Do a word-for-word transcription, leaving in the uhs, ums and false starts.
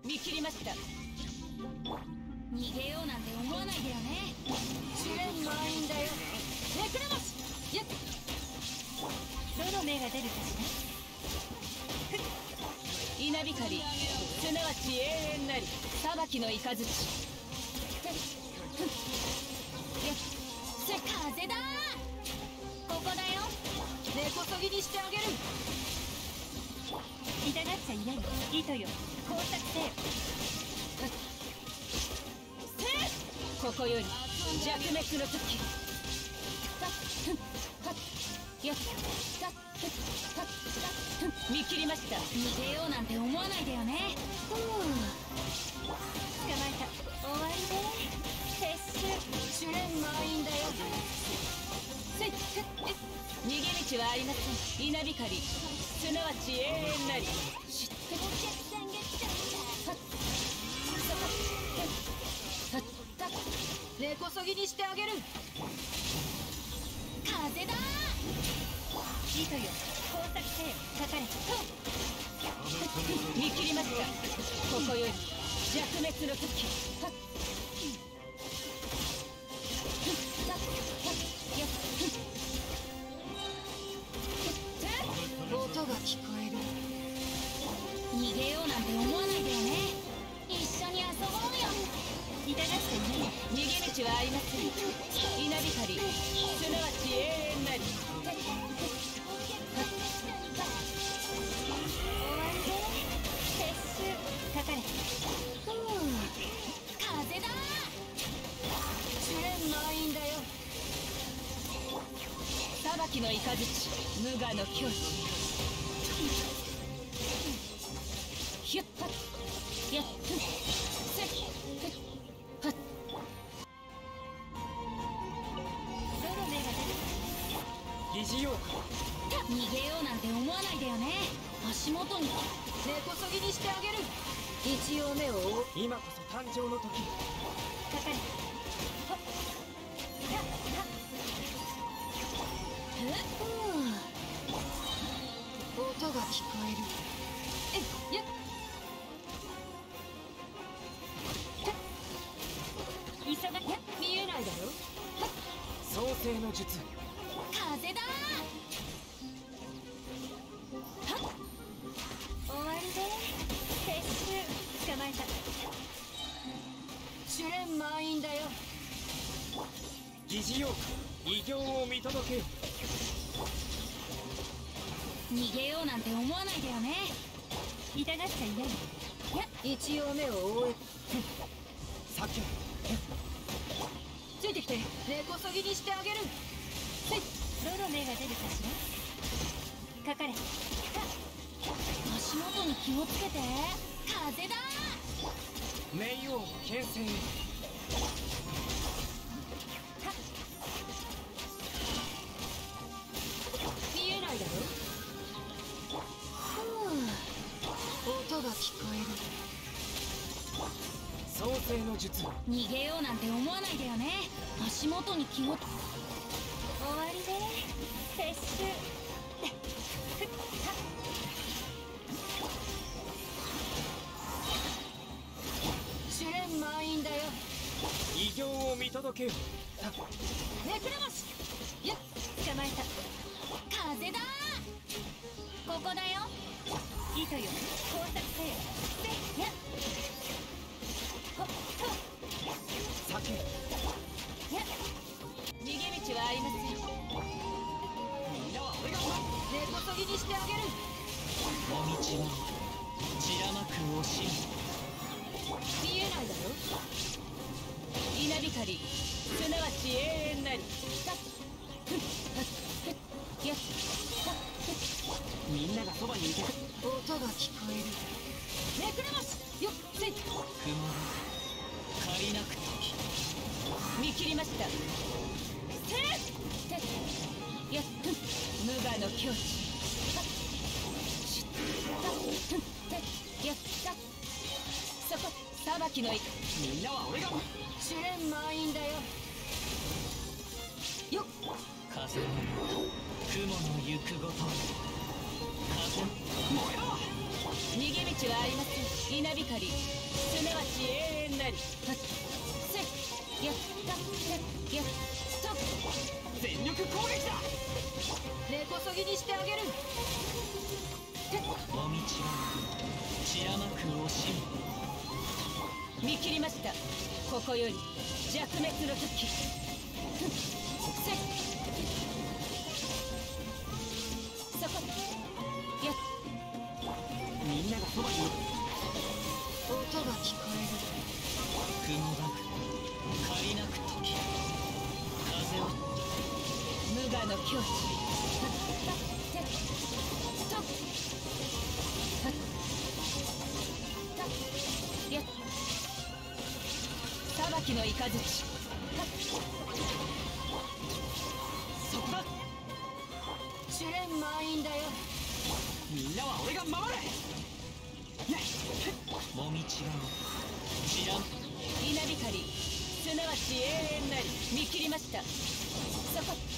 見切りました。逃げようなんて思わないでよね。試練満員だよ。ネクラマシ。やっ、どの目が出るかしら。稲光、すなわち永遠なり裁きの雷。やっ、風だー。ここだよ。根こそぎにしてあげる。痛がっちゃいない。糸よ、工作せよ。ここより弱滅の時。見切りました。逃げようなんて思わないでよね。ふう、捕まえた。終わりね。撤収。試練満員だよ。せっせっ逃げ道はありません。稲光、すなわち永遠なり。知ってる。根こそぎにしてあげる。風だー。糸よ、工作せよ。かかれ。見切りました。ここより弱滅の時。音が聞こえる。逃げようなんて思わないでよね。一緒に遊ぼうよ。痛がってね。逃げ道はありません。稲光、すなわち永遠なり。終わりで。撤収。かかれ。ふう、風だー。試練満員だよ。裁きの雷、無我の境地。ヒュッハッやっふっせっふっはっ。どの目が出るか。疑似ようか。逃げようなんて思わないでよね。足元に根こそぎにしてあげる。一応目を追う。 今こそ誕生の時。 かかれ。はっやっはっ。ふう、音が聞こえる。えっやっ。急がや見えないだろ。 創世の術。 風だー。はっ、終わりで。撤収。捕まえた。試練満員だよ。 疑似ようか。異形を見届けよ。 逃げようなんて思わないでよね。痛がっちゃいない。や一応目を覆え。 避け。 ついてきて。根こそぎにしてあげる。せい。どの目が出るかしら。かかれ。足元に気をつけて。風だー。 冥王牽制。 見えないだろ。ふう、音が聞こえる。 創世の術。 逃げようなんて思わないでよね。足元に気を。終わりで。撤収。試練満員だよ。 異形を見届けよ。 ネクラマシ。やっ、捕まえた。風だー。ここだよ。糸よ、工作せよ。せやっほっほっ。 避け。 やっ、逃げ道はありません。 みんなは俺が根こそぎにしてあげる。 お道は散らまく惜しみ。 見えないだろ。稲光、すなわち永遠なり。さっふっはっふっやっはっふっ。 みんながそばにいてく。 音が聞こえる。めくれますよっせい。 雲が借りなく時。 見切りました。せっせやっふっ無我の境地。はっしっはっふっせやったそこ裁きのい。 みんなは俺が。 試練満員だよ。よっ。 風の雲の行くごと。風燃えろ。 逃げ道ちはありません。稲光すなわち永遠なり。はっせやったせやっと全力攻撃だ。 根こそぎにしてあげる。 もみちは散らまく惜しみ。 見切りました。ここより弱滅の時。ふんせそこやっみんながそばにいる。 音が聞こえ雲がく借りなく時風をる。無我の境地。はっせとはったやっ裁きの雷。はっそこだ。 試練満員だよ。 みんなは俺が守る。 もみちは散らん。 稲光すなわち永遠なり。見切りました。そこ